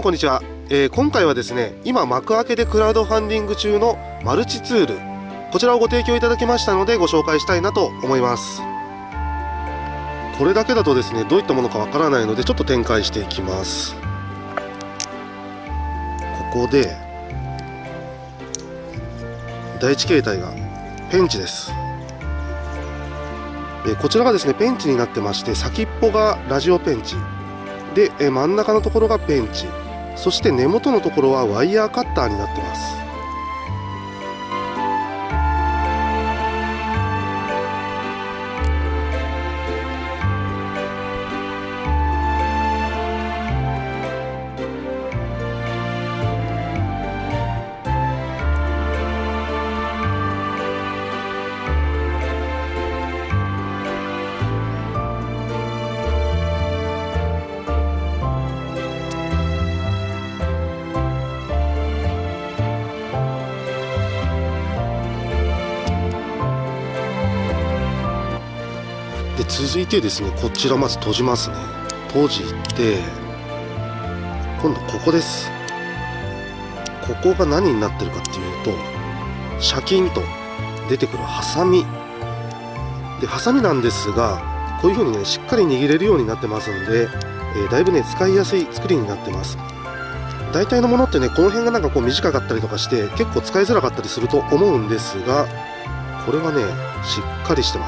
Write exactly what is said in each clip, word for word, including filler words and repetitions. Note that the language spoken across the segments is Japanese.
どうもこんにちは、えー、今回はですね、今幕開けでクラウドファンディング中のマルチツール、こちらをご提供いただきましたのでご紹介したいなと思います。これだけだとですね、どういったものかわからないのでちょっと展開していきます。ここで第一形態がペンチです。えー、こちらがですねペンチになってまして、先っぽがラジオペンチで、えー、真ん中のところがペンチ、そして根元のところはワイヤーカッターになってます。で続いてですね、こちらまず閉じますね。閉じて、今度ここです。ここが何になってるかっていうと、シャキンと出てくるハサミで、ハサミなんですがこういう風にねしっかり握れるようになってますんで、えー、だいぶね使いやすい作りになってます。大体のものってね、この辺がなんかこう短かったりとかして結構使いづらかったりすると思うんですが、これはねしっかりしてます。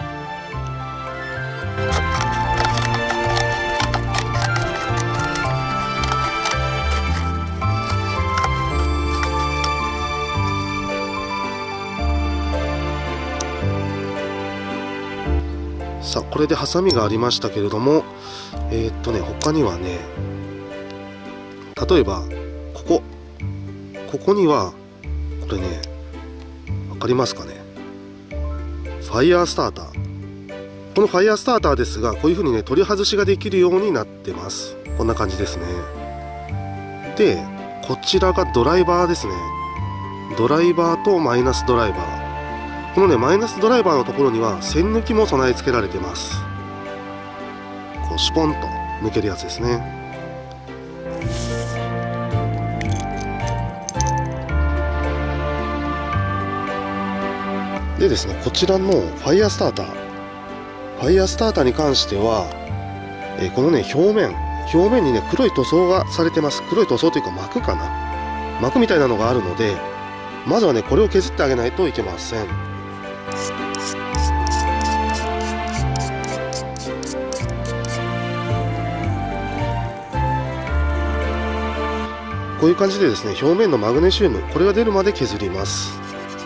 さあこれでハサミがありましたけれども、えー、っとね他にはね、例えばここここにはこれね、分かりますかね、ファイヤースターター。このファイヤースターターですが、こういう風にね取り外しができるようになってます。こんな感じですね。でこちらがドライバーですね。ドライバーとマイナスドライバー、このねマイナスドライバーのところには線抜きも備え付けられてます。こうシュポンと抜けるやつですね。でですね、こちらのファイヤースターターファイヤースターターに関しては、えー、このね表面表面にね黒い塗装がされてます。黒い塗装というか膜かな、膜みたいなのがあるので、まずはねこれを削ってあげないといけません。こういう感じでですね、表面のマグネシウム、これが出るまで削ります。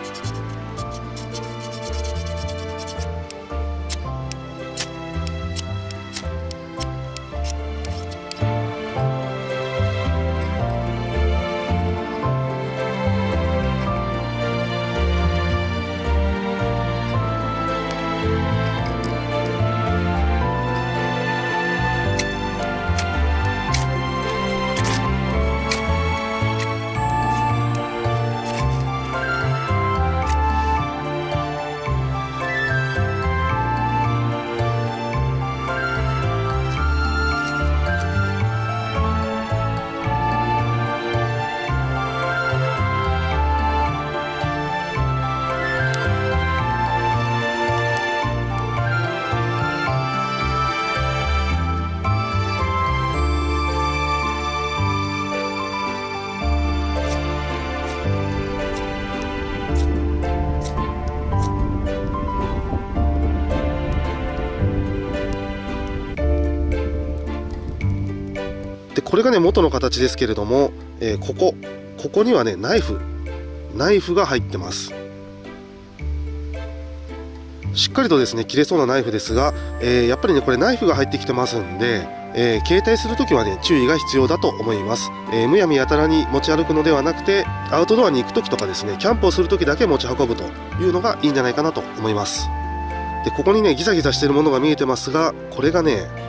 でこれがね元の形ですけれども、えー、ここここにはねナイフナイフが入ってます。しっかりとですね切れそうなナイフですが、えー、やっぱりねこれナイフが入ってきてますんで、えー、携帯するときはね注意が必要だと思います。えー、むやみやたらに持ち歩くのではなくて、アウトドアに行くときとかですねキャンプをするときだけ持ち運ぶというのがいいんじゃないかなと思います。でここにねギザギザしてるものが見えてますが、これがね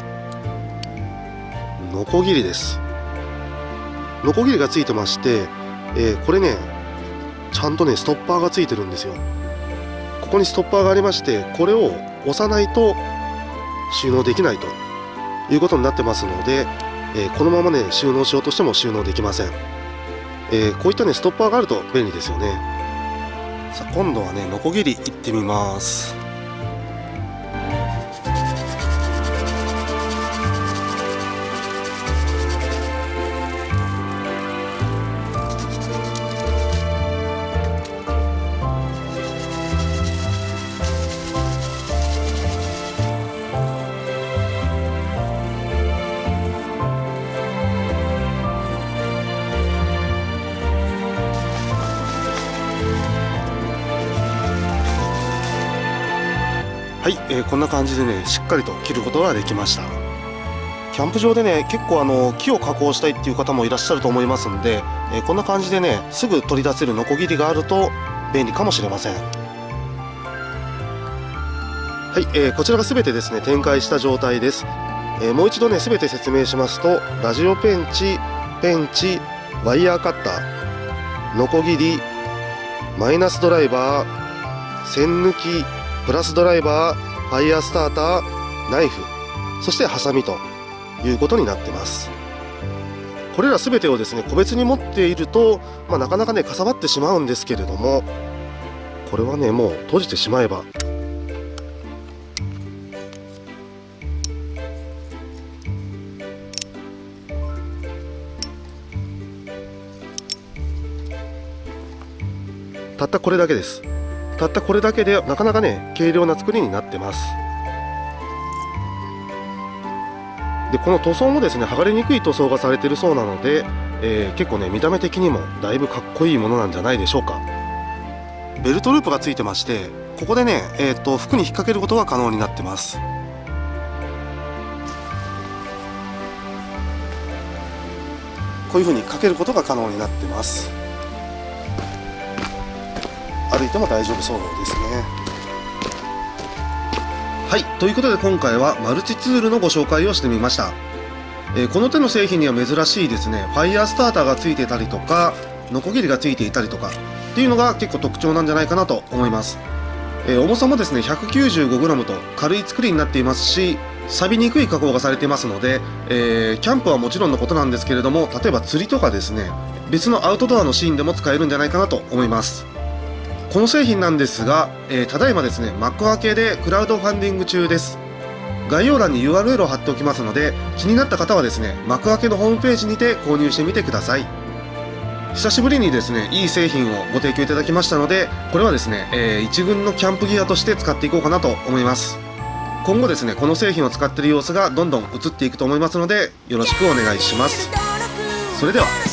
ノコギリです。ノコギリがついてまして、えー、これねちゃんとねストッパーがついてるんですよ。ここにストッパーがありまして、これを押さないと収納できないということになってますので、 えー、このままね収納しようとしても収納できません。えー、こういったねストッパーがあると便利ですよね。さあ今度はねノコギリいってみます。はい、えー、こんな感じでねしっかりと切ることができました。キャンプ場でね結構あの木を加工したいっていう方もいらっしゃると思いますんで、えー、こんな感じでねすぐ取り出せるノコギリがあると便利かもしれません。はい、えー、こちらが全てですね展開した状態です。えー、もう一度ね全て説明しますと、ラジオペンチ、ペンチ、ワイヤーカッター、ノコギリ、マイナスドライバー、栓抜き、プラスドライバー、ファイヤースターター、ナイフ、そしてハサミということになってます。これら全てをですね個別に持っていると、まあ、なかなかねかさばってしまうんですけれども、これはねもう閉じてしまえばたったこれだけです。たったこれだけでなかなかね軽量な作りになってます。でこの塗装もですね剥がれにくい塗装がされているそうなので、えー、結構ね見た目的にもだいぶかっこいいものなんじゃないでしょうか。ベルトループがついてまして、ここでね、えー、と服に引っ掛けることが可能になってます。こういうふうにかけることが可能になってます。歩いても大丈夫そうですね。はい、ということで今回はマルチツールのご紹介をしてみました。えー、この手の製品には珍しいですねファイヤースターターがついてたりとかノコギリがついていたりとかっていうのが結構特徴なんじゃないかなと思います。えー、重さもですね ひゃくきゅうじゅうごグラム と軽い作りになっていますし、錆びにくい加工がされていますので、えー、キャンプはもちろんのことなんですけれども、例えば釣りとかですね別のアウトドアのシーンでも使えるんじゃないかなと思います。この製品なんですが、えー、ただいまですね幕開けでクラウドファンディング中です。概要欄に ユーアールエル を貼っておきますので、気になった方はですね幕開けのホームページにて購入してみてください。久しぶりにですねいい製品をご提供いただきましたので、これはですね、えー、一軍のキャンプギアとして使っていこうかなと思います。今後ですねこの製品を使っている様子がどんどん映っていくと思いますので、よろしくお願いします。それでは。